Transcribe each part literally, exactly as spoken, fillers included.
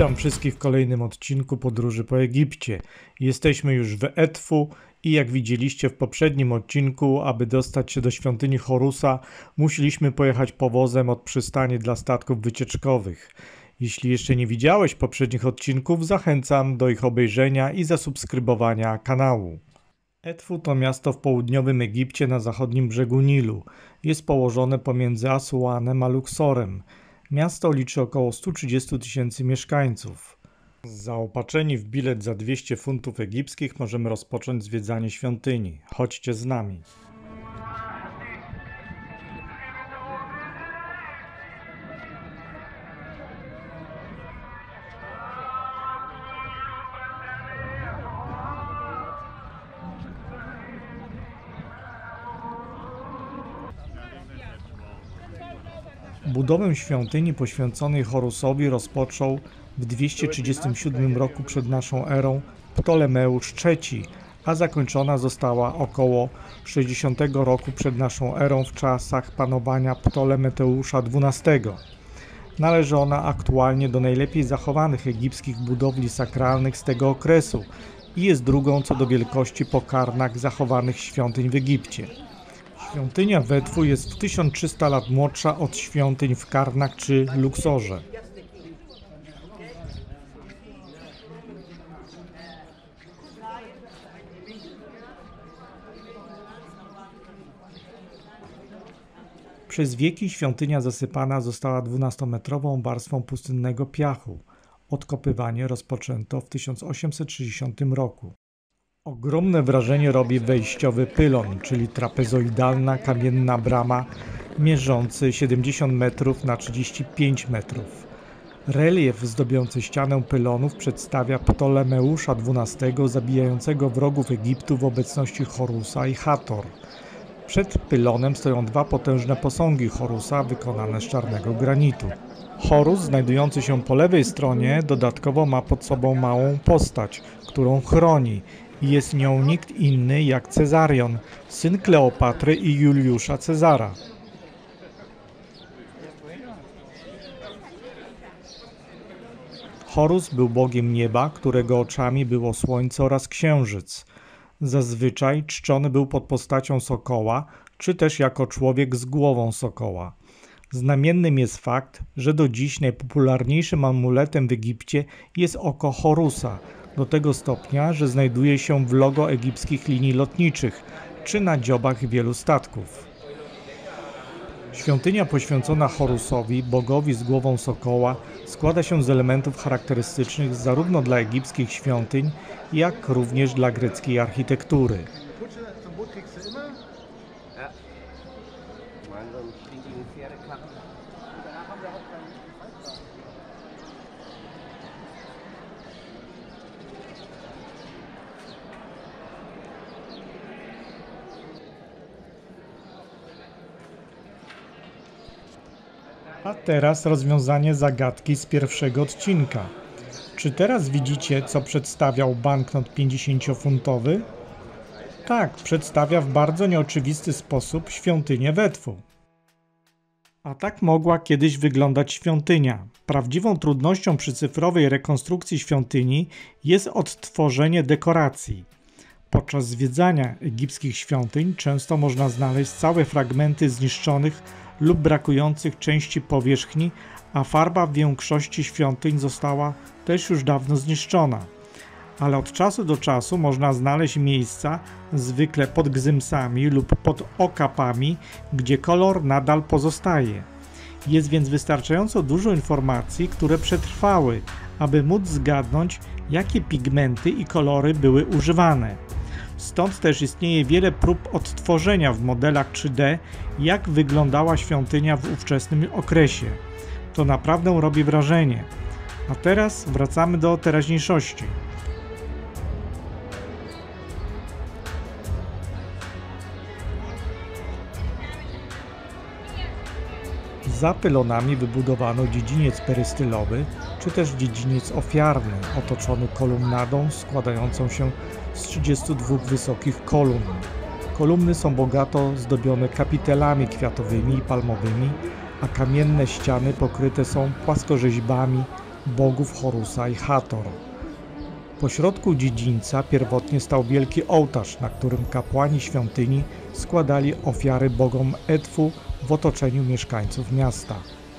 Witam wszystkich w kolejnym odcinku Podróży po Egipcie. Jesteśmy już w Edfu i jak widzieliście w poprzednim odcinku, aby dostać się do świątyni Horusa, musieliśmy pojechać powozem od przystani dla statków wycieczkowych. Jeśli jeszcze nie widziałeś poprzednich odcinków, zachęcam do ich obejrzenia i zasubskrybowania kanału. Edfu to miasto w południowym Egipcie na zachodnim brzegu Nilu. Jest położone pomiędzy Asuanem a Luksorem. Miasto liczy około sto trzydzieści tysięcy mieszkańców. Zaopatrzeni w bilet za dwieście funtów egipskich możemy rozpocząć zwiedzanie świątyni. Chodźcie z nami. Budowę świątyni poświęconej Horusowi rozpoczął w dwieście trzydziestym siódmym roku przed naszą erą Ptolemeusz trzeci, a zakończona została około sześćdziesiątego roku przed naszą erą w czasach panowania Ptolemeusza dwunastego. Należy ona aktualnie do najlepiej zachowanych egipskich budowli sakralnych z tego okresu i jest drugą co do wielkości po Karnak zachowanych świątyń w Egipcie. Świątynia w Edfu jest w tysiąc trzysta lat młodsza od świątyń w Karnak czy Luksorze. Przez wieki świątynia zasypana została dwunastometrową warstwą pustynnego piachu. Odkopywanie rozpoczęto w tysiąc osiemset sześćdziesiątym roku. Ogromne wrażenie robi wejściowy pylon, czyli trapezoidalna kamienna brama mierzący siedemdziesiąt metrów na trzydzieści pięć metrów. Relief zdobiący ścianę pylonów przedstawia Ptolemeusza dwunastego zabijającego wrogów Egiptu w obecności Horusa i Hator. Przed pylonem stoją dwa potężne posągi Horusa wykonane z czarnego granitu. Horus, znajdujący się po lewej stronie, dodatkowo ma pod sobą małą postać, którą chroni. Jest nią nikt inny jak Cezarion, syn Kleopatry i Juliusza Cezara. Horus był bogiem nieba, którego oczami było słońce oraz księżyc. Zazwyczaj czczony był pod postacią sokoła, czy też jako człowiek z głową sokoła. Znamiennym jest fakt, że do dziś najpopularniejszym amuletem w Egipcie jest oko Horusa, do tego stopnia, że znajduje się w logo egipskich linii lotniczych czy na dziobach wielu statków. Świątynia poświęcona Horusowi, bogowi z głową sokoła, składa się z elementów charakterystycznych zarówno dla egipskich świątyń, jak również dla greckiej architektury. A teraz rozwiązanie zagadki z pierwszego odcinka. Czy teraz widzicie, co przedstawiał banknot pięćdziesięciofuntowy? Tak, przedstawia w bardzo nieoczywisty sposób świątynię w Edfu. A tak mogła kiedyś wyglądać świątynia. Prawdziwą trudnością przy cyfrowej rekonstrukcji świątyni jest odtworzenie dekoracji. Podczas zwiedzania egipskich świątyń często można znaleźć całe fragmenty zniszczonych lub brakujących części powierzchni, a farba w większości świątyń została też już dawno zniszczona. Ale od czasu do czasu można znaleźć miejsca, zwykle pod gzymsami lub pod okapami, gdzie kolor nadal pozostaje. Jest więc wystarczająco dużo informacji, które przetrwały, aby móc zgadnąć, jakie pigmenty i kolory były używane. Stąd też istnieje wiele prób odtworzenia w modelach trzy D, jak wyglądała świątynia w ówczesnym okresie. To naprawdę robi wrażenie. A teraz wracamy do teraźniejszości. Za pylonami wybudowano dziedziniec perystylowy, czy też dziedziniec ofiarny, otoczony kolumnadą składającą się z trzydziestu dwóch wysokich kolumn. Kolumny są bogato zdobione kapitelami kwiatowymi i palmowymi, a kamienne ściany pokryte są płaskorzeźbami, bogów Horusa i Hathor. Pośrodku dziedzińca pierwotnie stał wielki ołtarz, na którym kapłani świątyni składali ofiary bogom Edfu w otoczeniu mieszkańców miasta.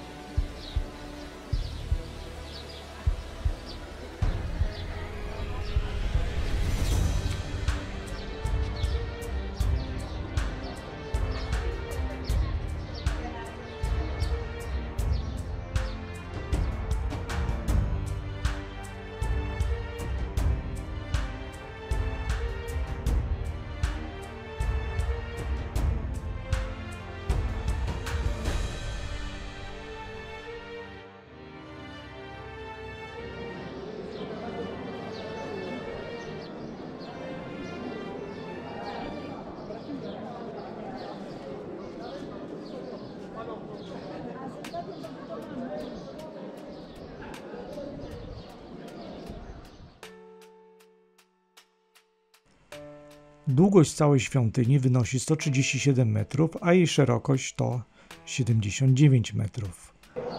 Długość całej świątyni wynosi sto trzydzieści siedem metrów, a jej szerokość to siedemdziesiąt dziewięć metrów.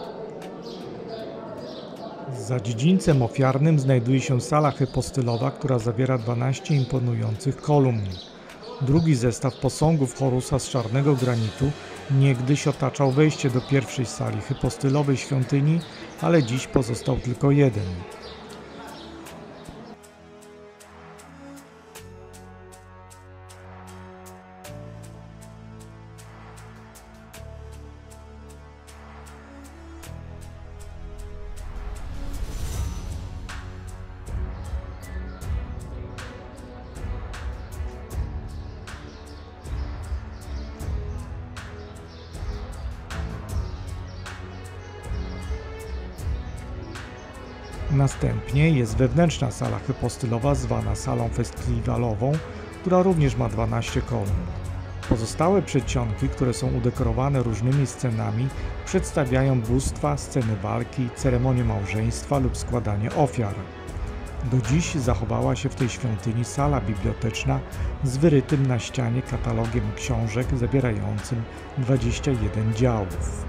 Za dziedzińcem ofiarnym znajduje się sala hypostylowa, która zawiera dwanaście imponujących kolumn. Drugi zestaw posągów Horusa z czarnego granitu niegdyś otaczał wejście do pierwszej sali hypostylowej świątyni, ale dziś pozostał tylko jeden. Następnie jest wewnętrzna sala hypostylowa zwana salą festiwalową, która również ma dwanaście kolumn. Pozostałe przedsionki, które są udekorowane różnymi scenami, przedstawiają bóstwa, sceny walki, ceremonie małżeństwa lub składanie ofiar. Do dziś zachowała się w tej świątyni sala biblioteczna z wyrytym na ścianie katalogiem książek zawierającym dwadzieścia jeden działów.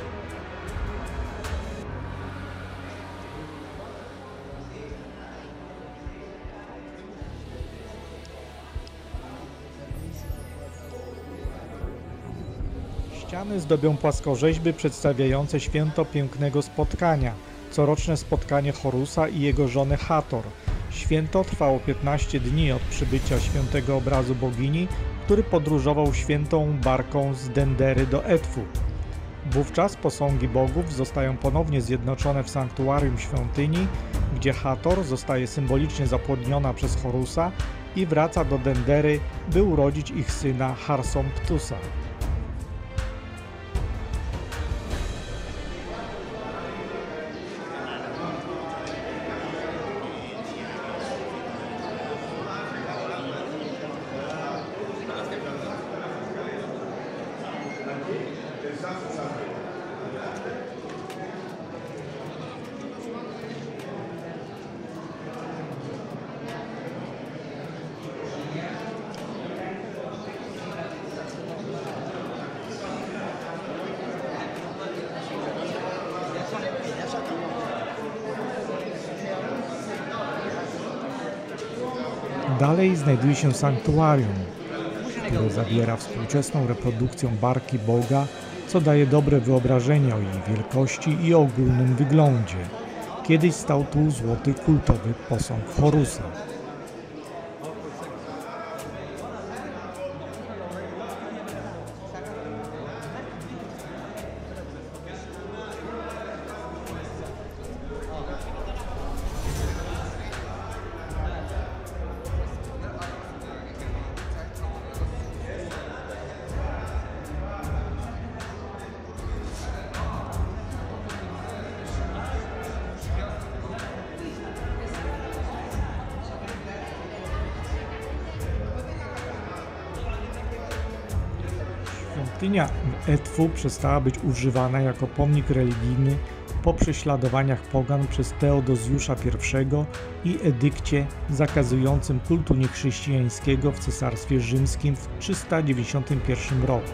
Ściany zdobią płaskorzeźby przedstawiające święto pięknego spotkania, coroczne spotkanie Horusa i jego żony Hathor. Święto trwało piętnaście dni od przybycia świętego obrazu bogini, który podróżował świętą barką z Dendery do Edfu. Wówczas posągi bogów zostają ponownie zjednoczone w sanktuarium świątyni, gdzie Hathor zostaje symbolicznie zapłodniona przez Horusa i wraca do Dendery, by urodzić ich syna Harsomptusa. Dalej znajduje się sanktuarium, które zawiera współczesną reprodukcję barki Boga, co daje dobre wyobrażenie o jej wielkości i ogólnym wyglądzie. Kiedyś stał tu złoty kultowy posąg Horusa. Świątynia w Edfu przestała być używana jako pomnik religijny po prześladowaniach pogan przez Teodozjusza pierwszego i edykcie zakazującym kultu niechrześcijańskiego w Cesarstwie Rzymskim w trzysta dziewięćdziesiątym pierwszym roku.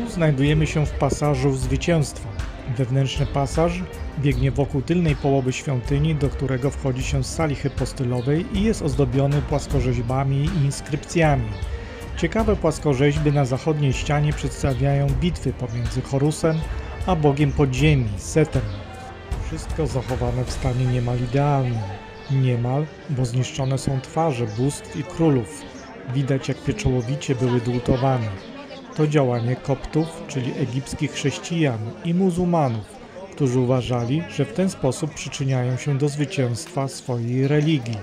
znajdujemy się w pasażu Zwycięstwa. Wewnętrzny pasaż biegnie wokół tylnej połowy świątyni, do którego wchodzi się z sali hypostylowej i jest ozdobiony płaskorzeźbami i inskrypcjami. Ciekawe płaskorzeźby na zachodniej ścianie przedstawiają bitwy pomiędzy Horusem a bogiem podziemi, Setem. Wszystko zachowane w stanie niemal idealnym. Niemal, bo zniszczone są twarze bóstw i królów. Widać, jak pieczołowicie były dłutowane. To działanie koptów, czyli egipskich chrześcijan i muzułmanów, którzy uważali, że w ten sposób przyczyniają się do zwycięstwa swojej religii.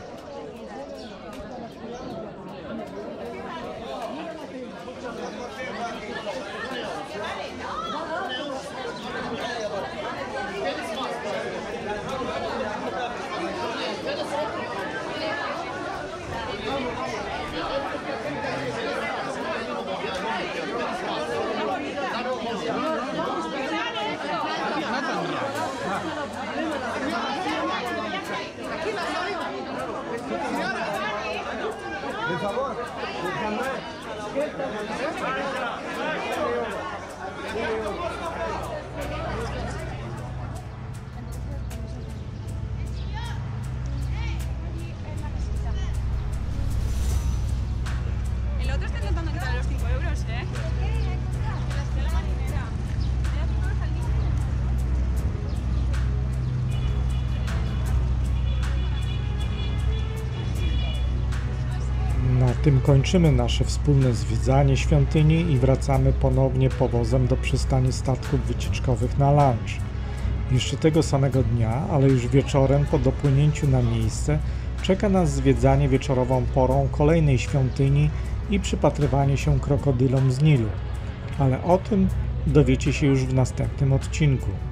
El otro está intentando quitar los cinco euros, ¿eh? La estela marinera. Mira, tú no estás listo. Na tym kończymy nasze wspólne zwiedzanie świątyni i wracamy ponownie powozem do przystani statków wycieczkowych na lunch. Jeszcze tego samego dnia, ale już wieczorem po dopłynięciu na miejsce czeka nas zwiedzanie wieczorową porą kolejnej świątyni i przypatrywanie się krokodylom z Nilu. Ale o tym dowiecie się już w następnym odcinku.